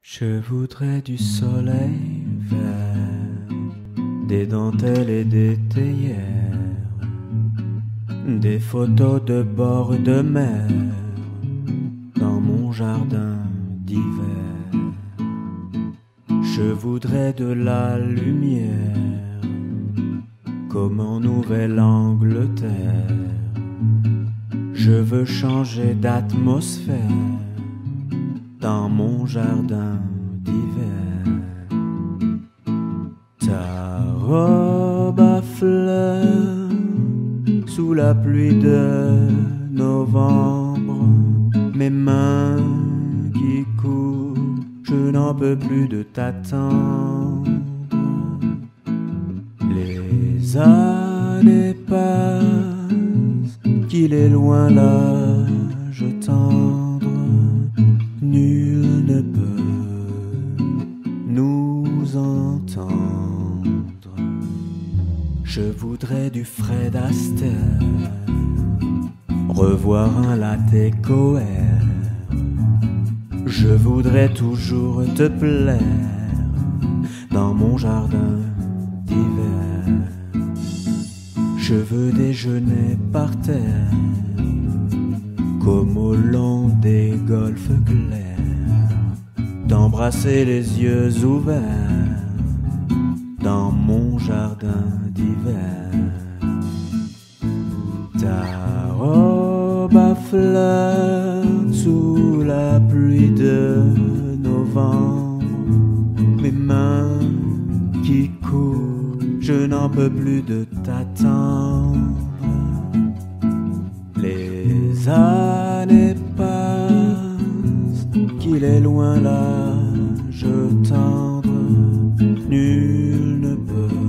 Je voudrais du soleil vert, des dentelles et des théières, des photos de bord de mer dans mon jardin d'hiver. Je voudrais de la lumière comme en Nouvelle-Angleterre. Je veux changer d'atmosphère dans mon jardin d'hiver. Ta robe à fleurs sous la pluie de novembre, mes mains qui courent, je n'en peux plus de t'attendre. Les années passent, qu'il est loin l'âge tendre, nul ne peut nous entendre. Je voudrais du Fred Astaire, revoir un latte Coère. Je voudrais toujours te plaire dans mon jardin d'hiver. Je veux déjeuner par terre comme au long des golfes clairs, d'embrasser les yeux ouverts dans mon jardin d'hiver. Ta robe à fleurs sous la pluie de novembre, mes mains qui courent, je n'en peux plus de t'attendre. Les années passent, qu'il est loin l'âge tendre, nul ne peut